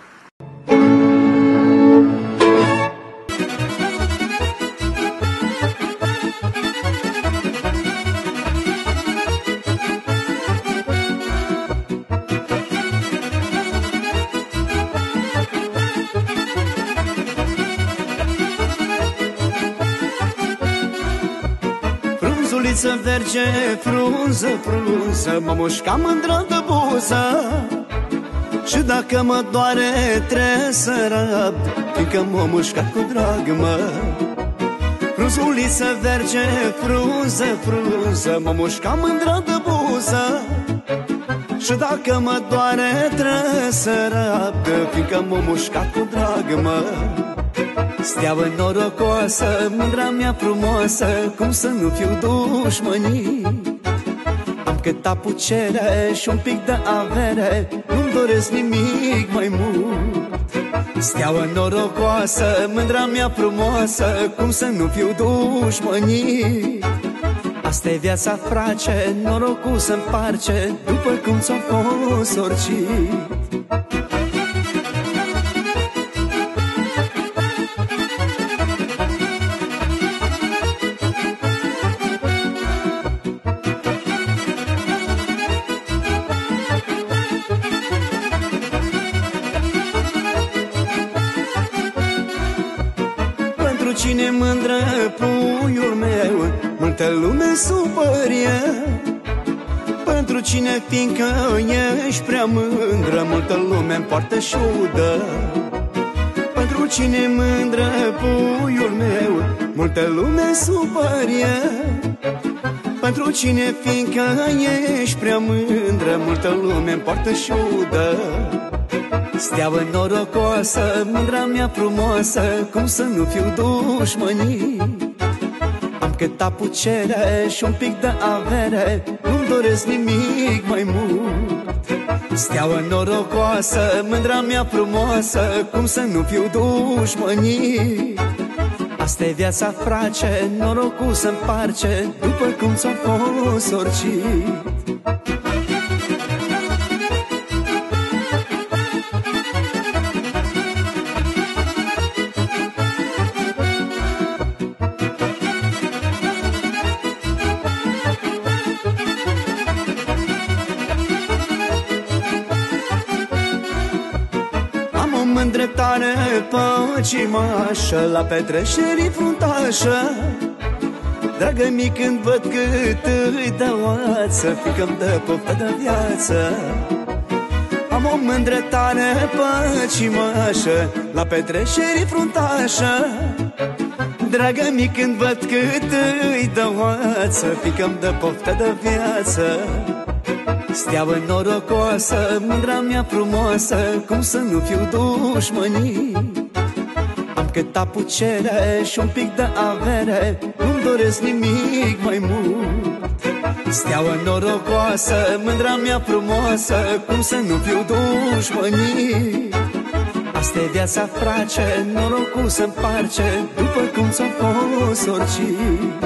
Frunzuliță verge, frunză, frunză, mă mușca mândră de buză. Și dacă mă doare, trebuie să răbd, fiindcă m-a mușcat cu drag, mă. Frunzuliță verge, frunză, frunză, mă mușca mândră de buză. Și dacă mă doare, trebuie să răbd, fiindcă m-a mușcat cu drag, mă. Steaua norocoasă, mândra mea frumoasă, cum să nu fiu dușmănit? Am câta pucere și un pic de avere, nu-mi doresc nimic mai mult. Steaua norocoasă, mândra mea frumoasă, cum să nu fiu dușmănit? Asta-i viața, frace, norocul să împarce, după cum ți-o fost sorcit. Cine mândră puiul meu, multă lume supărie. Pentru cine, fiindcă ești prea mândră, multă lume-mi poartă șudă. Pentru cine mândră puiul meu, multă lume supărie. Pentru cine, fiindcă ești prea mândră, multă lume-mi poartă șudă. Steaua norocoasă, mândra mea frumoasă, cum să nu fiu dușmănit? Am câta pucere și un pic de avere, nu-mi doresc nimic mai mult. Steaua norocoasă, mândra mea frumoasă, cum să nu fiu dușmănit? Asta-i viața, frace, norocul să împarce, după cum ți-o fost sorcit. Îndreptare păcimașă la petreceri fruntașă. Dragă-mi, când văd cât îi dă oață, fiindcă-mi dă poftă de viață. Am o mândrătare păcimașă la petreceri fruntașă. Dragă-mi, când văd cât îi dă oață, fiindcă-mi dă poftă de viață. Steaua norocoasă, mândra mea frumoasă, cum să nu fiu dușmănit? Am câta pucere și un pic de avere, nu-mi doresc nimic mai mult. Steaua norocoasă, mândra mea frumoasă, cum să nu fiu dușmănit? Asta-i viața, frace, norocul să împarce, după cum ți-o fost sorcit.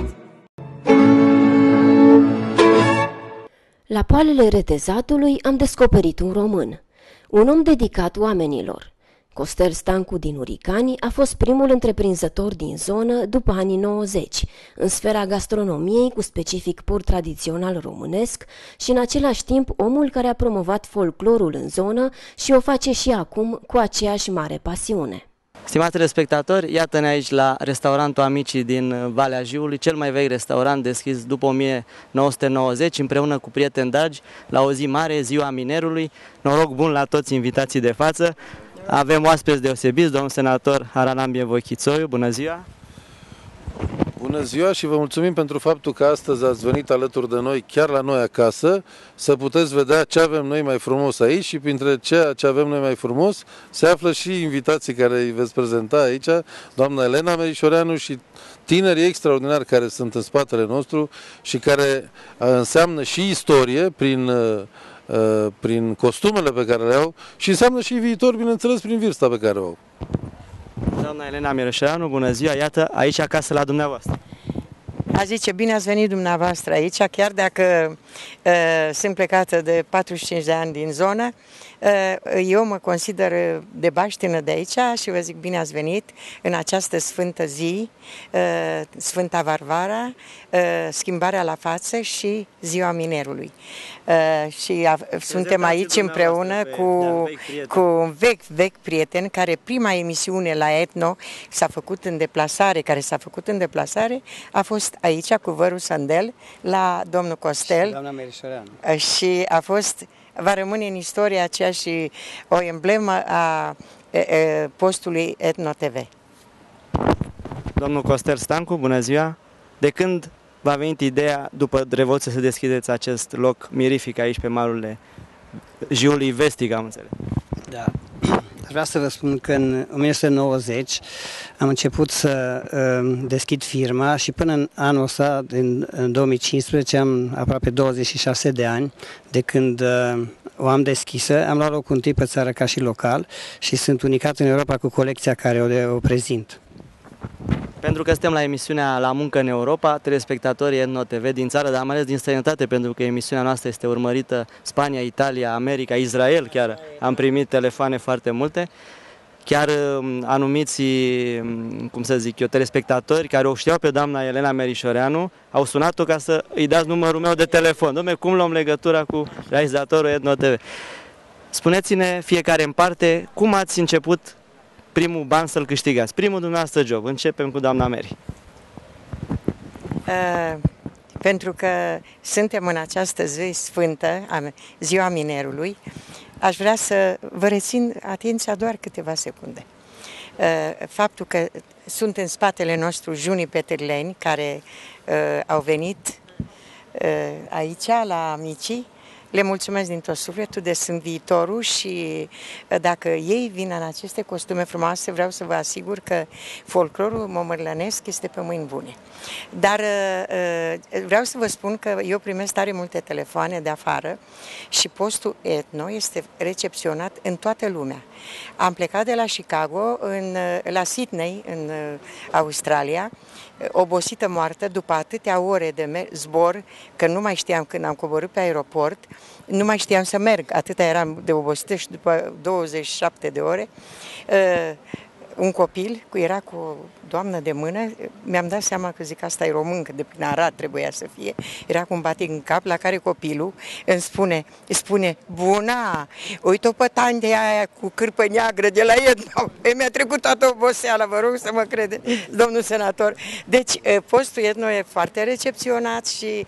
La poalele retezatului am descoperit un român, un om dedicat oamenilor. Costel Stancu din Uricani a fost primul întreprinzător din zonă după anii nouăzeci, în sfera gastronomiei cu specific pur tradițional românesc și în același timp omul care a promovat folclorul în zonă și o face și acum cu aceeași mare pasiune. Stimați telespectatori, iată-ne aici la restaurantul Amicii din Valea Jiului, cel mai vechi restaurant deschis după o mie nouă sute nouăzeci, împreună cu prieteni dragi, la o zi mare, ziua minerului. Noroc bun la toți invitații de față. Avem oaspeți deosebiți, domnul senator Haranambie Voichițoiu, bună ziua! Bună ziua și vă mulțumim pentru faptul că astăzi ați venit alături de noi, chiar la noi acasă, să puteți vedea ce avem noi mai frumos aici și printre ceea ce avem noi mai frumos se află și invitații care îi veți prezenta aici, doamna Elena Merișoreanu și tinerii extraordinari care sunt în spatele nostru și care înseamnă și istorie prin, prin costumele pe care le au și înseamnă și viitor, bineînțeles, prin vârsta pe care o au. Doamna Elena Merișoreanu, bună ziua, iată, aici acasă la dumneavoastră. A zice, bine ați venit dumneavoastră aici, chiar dacă uh, sunt plecată de patruzeci și cinci de ani din zonă, uh, eu mă consider de baștină de aici și vă zic bine ați venit în această sfântă zi, uh, Sfânta Varvara, uh, schimbarea la față și ziua minerului. Uh, și a, suntem aici împreună cu, cu un vechi, vechi prieten care prima emisiune la Etno s-a făcut în deplasare, care s-a făcut în deplasare, a fost aici cu Văru Sandel la domnul Costel și, doamna Merișoreanu. Și a fost, va rămâne în istoria aceea și o emblemă a e, e, postului Etno T V. Domnul Costel Stancu, bună ziua! De când v-a venit ideea, după Revoluție, să deschideți acest loc mirific aici pe malurile Jiului Vestic, am înțeles? Da. Aș vrea să vă spun că în o mie nouă sute nouăzeci am început să uh, deschid firma și până în anul ăsta, în, în două mii cincisprezece, am aproape douăzeci și șase de ani de când uh, o am deschisă. Am luat locul întâi pe țară ca și local și sunt unicat în Europa cu colecția care o, o prezint. Pentru că suntem la emisiunea La Muncă în Europa, telespectatorii Etno T V din țară, dar mai ales din străinătate, pentru că emisiunea noastră este urmărită Spania, Italia, America, Israel, chiar am primit telefoane foarte multe. Chiar anumiți, cum să zic eu, telespectatori care o știau pe doamna Elena Merișoreanu au sunat-o ca să îi dați numărul meu de telefon. Dom'le, cum luăm legătura cu realizatorul Etno T V? Spuneți-ne fiecare în parte cum ați început primul ban să-l câștigați, primul dumneavoastră job. Începem cu doamna Meri. Uh, pentru că suntem în această zi sfântă, ziua minerului, aș vrea să vă rețin atenția doar câteva secunde. Uh, faptul că sunt în spatele nostru junii petrleni care uh, au venit uh, aici la Amicii. Le mulțumesc din tot sufletul de sunt viitorul și dacă ei vin în aceste costume frumoase, vreau să vă asigur că folclorul momărlănesc este pe mâini bune. Dar vreau să vă spun că eu primesc tare multe telefoane de afară și postul Etno este recepționat în toată lumea. Am plecat de la Chicago în, la Sydney, în Australia, obosită moartă după atâtea ore de zbor, că nu mai știam când am coborât pe aeroport, nu mai știam să merg, atâta eram de obosită și după douăzeci și șapte de ore, uh, un copil era cu o doamnă de mână, mi-am dat seama că zic asta e româncă, de prin Arad trebuia să fie, era cu un batic în cap, la care copilul îmi spune, spune, bună, uite-o pe tantea aia cu cârpă neagră de la Etno, mi-a trecut toată oboseala, vă rog să mă crede, domnul senator. Deci postul Etno e foarte recepționat și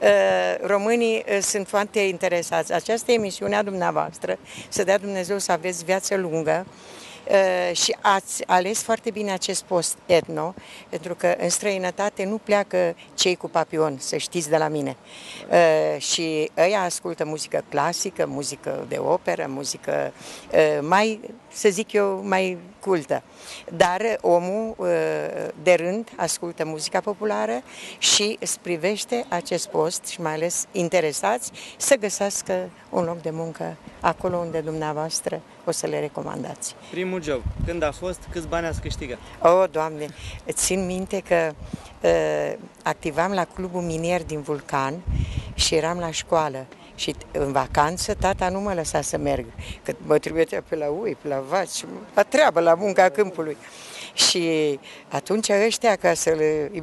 uh, românii uh, sunt foarte interesați. Această emisiune a dumneavoastră, să dea Dumnezeu să aveți viață lungă, Uh, și ați ales foarte bine acest post Etno, pentru că în străinătate nu pleacă cei cu papion, să știți de la mine. Uh, și ăia ascultă muzică clasică, muzică de operă, muzică uh, mai, să zic eu, mai cultă. Dar omul uh, de rând ascultă muzica populară și îți privește acest post și mai ales interesați să găsească un loc de muncă acolo unde dumneavoastră o să le recomandați. Primul job, când a fost, câți bani ați câștigat? Oh, Doamne, țin minte că uh, activam la Clubul Minier din Vulcan și eram la școală. Și în vacanță tata nu mă lăsa să merg, că mă trimitea pe la ui, pe la vaci, la treabă, la munca câmpului. Și atunci ăștia, ca să le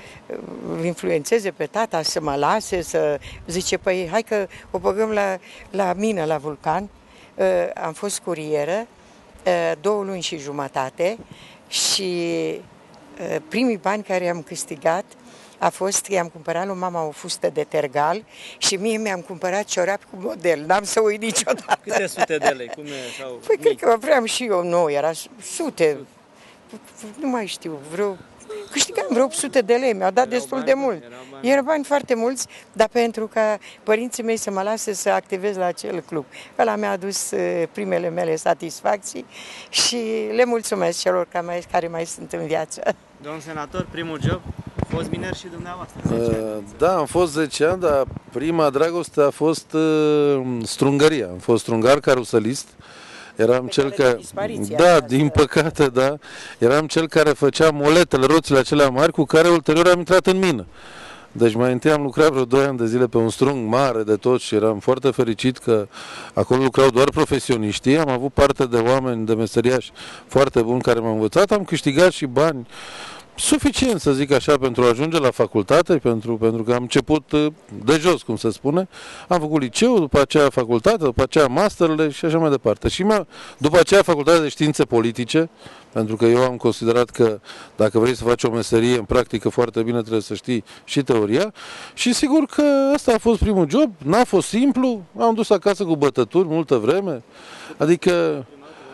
influențeze pe tata, să mă lase, să zice, păi hai că o băgăm la, la mină, la Vulcan. Uh, am fost curieră uh, două luni și jumătate și uh, primii bani care i-am câștigat a fost că i-am cumpărat lui mama o fustă de tergal și mie mi-am cumpărat ciorapi cu model. N-am să uit niciodată. Câte sute de lei? Cum e, sau păi cred că vreau și eu nouă, era sute, nu mai știu, vreo, câștigam vreo opt sute de lei, mi-au dat destul de mult. Erau bani foarte mulți, dar pentru ca părinții mei să mă lase să activez la acel club. Ăla mi-a adus primele mele satisfacții și le mulțumesc celor care mai sunt în viață. Domnul senator, primul job, fost miner și dumneavoastră. Uh, da, am fost zece ani, dar prima dragoste a fost uh, strungăria. Am fost strungar caruselist. Eram cel care, da, din păcate, da, eram cel care făcea moletele, roțile acelea mari, cu care ulterior am intrat în mină. Deci mai întâi am lucrat vreo doi ani de zile pe un strung mare de tot și eram foarte fericit că acolo lucrau doar profesioniștii. Am avut parte de oameni, de meseriași foarte buni care m-au învățat. Am câștigat și bani suficient, să zic așa, pentru a ajunge la facultate, pentru, pentru că am început de jos, cum se spune. Am făcut liceu, după aceea facultate, după aceea masterele și așa mai departe. Și după aceea facultate de științe politice, pentru că eu am considerat că dacă vrei să faci o meserie în practică foarte bine, trebuie să știi și teoria. Și sigur că ăsta a fost primul job, n-a fost simplu, am dus acasă cu bătături multă vreme, adică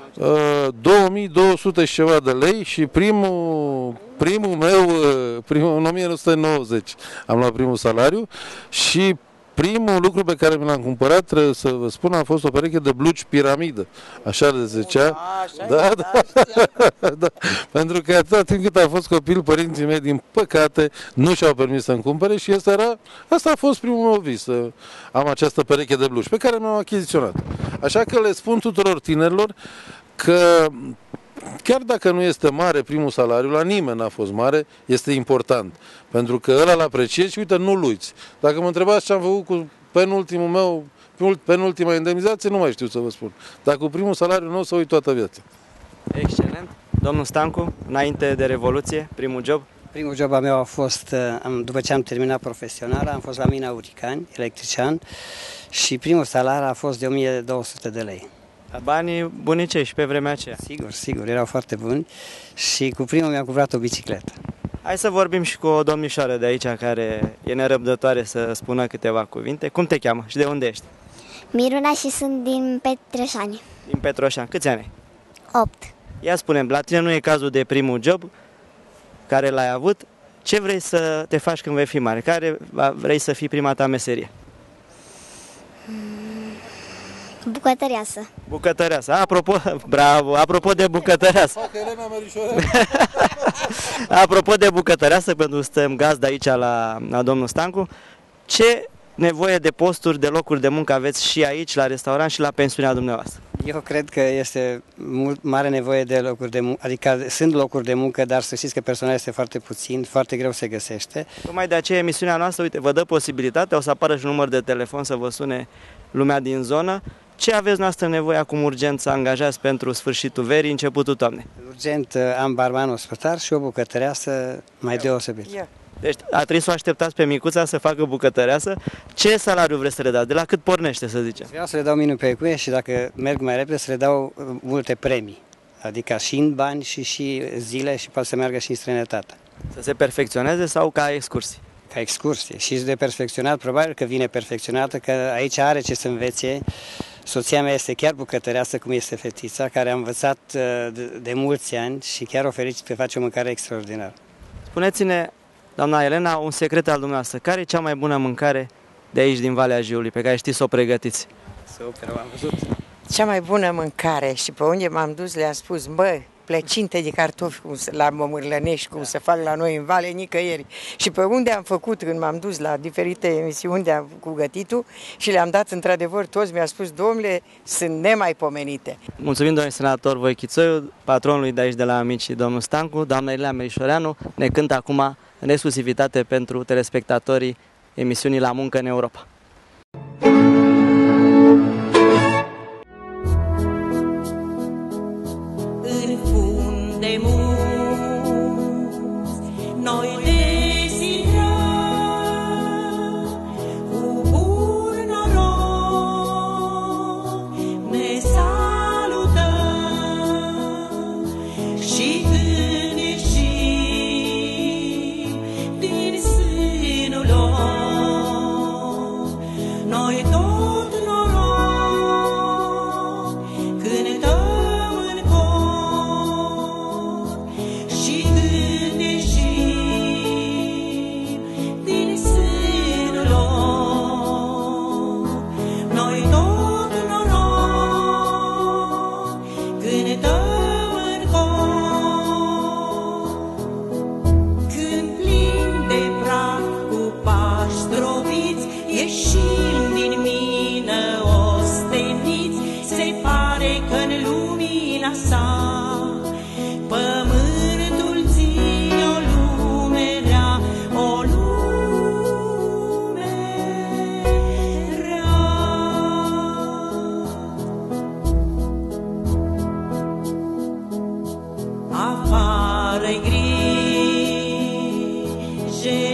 două mii două sute și ceva de lei și primul, primul meu, primul, în o mie nouă sute nouăzeci am luat primul salariu și primul lucru pe care mi l-am cumpărat, trebuie să vă spun, a fost o pereche de blugi piramidă. Așa le zicea. Da, da, da, da. Pentru că atâta timp cât a fost copil, părinții mei, din păcate, nu și-au permis să-mi cumpere și asta, era, asta a fost primul meu vis, să am această pereche de blugi pe care mi-am achiziționat. Așa că le spun tuturor tinerilor că chiar dacă nu este mare primul salariu, la nimeni n-a fost mare, este important. Pentru că ăla l-apreciezi și uite, nu-l uiți. Dacă mă întrebați ce am făcut cu penultimul meu, penultima indemnizație, nu mai știu să vă spun. Dar cu primul salariu nu o să uit toată viața. Excelent. Domnul Stancu, înainte de Revoluție, primul job? Primul job al meu a fost, după ce am terminat profesional, am fost la mina Uricani, electrician, și primul salariu a fost de o mie două sute de lei. Banii bunicei și pe vremea aceea. Sigur, sigur, erau foarte buni și cu primul mi-am cumpărat o bicicletă. Hai să vorbim și cu o domnișoară de aici care e nerăbdătoare să spună câteva cuvinte. Cum te cheamă și de unde ești? Miruna și sunt din Petroșani. Din Petroșani. Câți ani ai? opt. Ia spune-mi, la tine nu e cazul de primul job care l-ai avut. Ce vrei să te faci când vei fi mare? Care vrei să fii prima ta meserie? Bucătăreasă. Bucătăreasă. Apropo, bravo, apropo de bucătăreasă. Apropo de bucătăreasă, pentru că suntem gazda aici la, la domnul Stancu, ce nevoie de posturi, de locuri de muncă aveți și aici, la restaurant și la pensiunea dumneavoastră? Eu cred că este mult mare nevoie de locuri de muncă, adică sunt locuri de muncă, dar să știți că personal este foarte puțin, foarte greu se găsește. Tocmai de aceea emisiunea noastră, uite, vă dă posibilitatea, o să apară și număr de telefon să vă sune lumea din zonă. Ce aveți noastră nevoie acum urgent să angajați pentru sfârșitul verii, începutul toamnei? Urgent am barman ospătar și o bucătăreasă mai deosebit. Yeah. Deci a trebuit să o așteptați pe micuța să facă bucătăreasă. Ce salariu vreți să le dați? De la cât pornește, să zicem? Vreau să le dau minuni pe ecuie și dacă merg mai repede să le dau multe premii. Adică și în bani și și zile și poate să meargă și în străinătate. Să se perfecționeze sau ca excursii? Ca excursie. Și de perfecționat, probabil că vine perfecționată, că aici are ce să învețe. Soția mea este chiar bucătăreasă, cum este fetița, care a învățat de, de mulți ani și chiar o fericit că face o mâncare extraordinară. Spuneți-ne, doamna Elena, un secret al dumneavoastră. Care e cea mai bună mâncare de aici, din Valea Jiului, pe care știți să o pregătiți? Super, am văzut. Cea mai bună mâncare și pe unde m-am dus le-a spus, bă, plăcinte de cartofi cum să, la Mămârlănești, cum da. Se fac la noi în Vale, nicăieri. Și pe unde am făcut, când m-am dus la diferite emisiuni de cu gătitul și le-am dat într-adevăr, toți mi-a spus, domnule, sunt nemaipomenite. Mulțumim, domnule senator Voichițoiu, patronului de aici de la Amici, domnul Stancu, doamna Elena Merișoreanu, ne cântă acum în exclusivitate pentru telespectatorii emisiunii La Muncă în Europa. În fund de munți, noi desintrăm cu bun noroc, ne salutăm și când ieșim din sânul lor,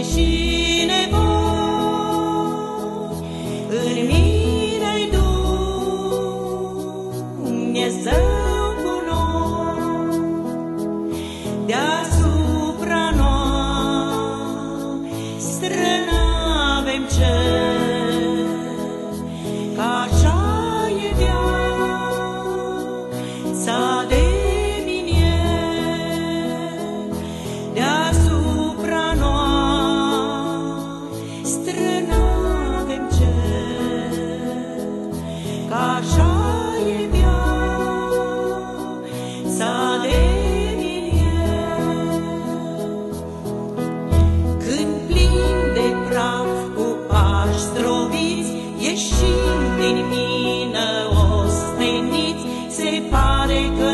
și nevoi, în mine-i Dumnezeu cu noi, deasupra noastră n-avem cer, că așa e viața de minier, deasupra noastră n-avem cer, că așa e viața de minier. Când plin de praf cu pași zdrobiți, ieșim din mină osteniți, se pare că